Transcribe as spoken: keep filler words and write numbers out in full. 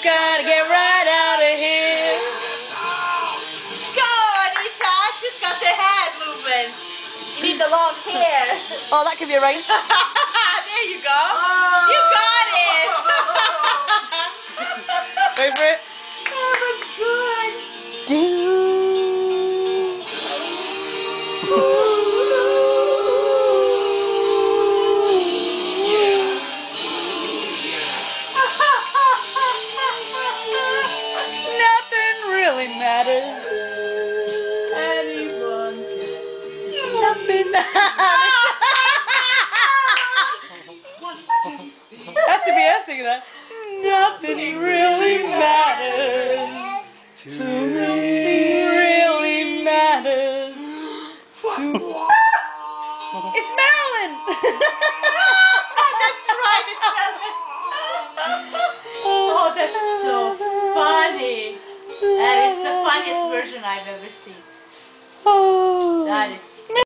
gotta get right out of here. Go, Anita. She's got the head moving. You need the long hair. Oh, that could be right. There you go. You got it. Wait for it. That was good. Do. Nothing really matters. Anyone can see. Nothing. That's to be us singing that. Nothing really matters to me. Really matters to. It's Marilyn. That's right. It's Kermit. Oh, that's so funny. That is the funniest version I've ever seen. Oh. That is